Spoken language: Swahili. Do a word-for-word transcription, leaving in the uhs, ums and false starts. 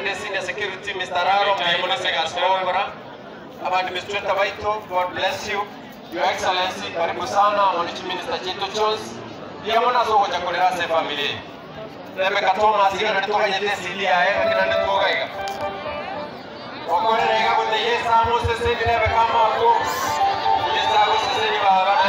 Afande Senior Security Mister Raro Maimuna Segasongora. Administrator Waito, God bless you. Your Excellency, karibu sana Monichi Minister Chito Chos. Pia mwana soko cha kulera se family. Nebe katoma asiga na toka nyete silia eh akina netoka iga. Okore rega kote yesa mo se se nebe kama ko. Yesa ko se se ni baba.